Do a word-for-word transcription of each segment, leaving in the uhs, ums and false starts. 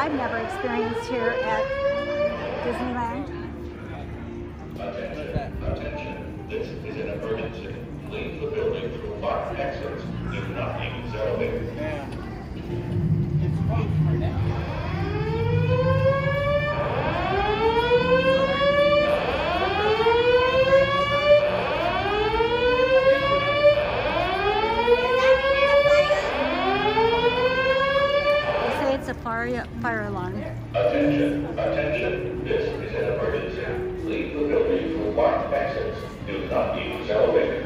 I've never experienced here at Disneyland. Attention, attention, this is an emergency. Leave the building through fire exits. Do not use elevators. Yeah. It's closed for now. It's a fire, fire alarm. Attention, attention, this is an emergency. Leave the building through fire exits. Do not use elevators.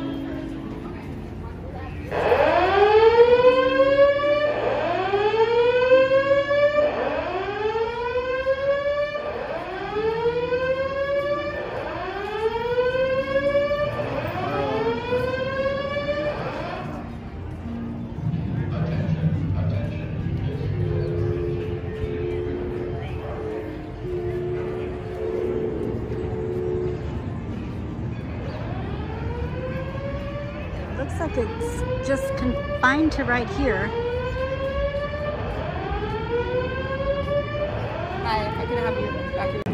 Looks like it's just confined to right here. Hi, I can have you back here.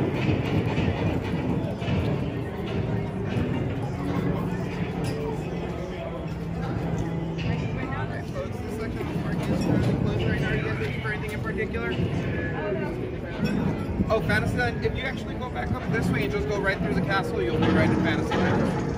Oh, Fantasyland, if you actually go back up this way and just go right through the castle, you'll be right in Fantasyland.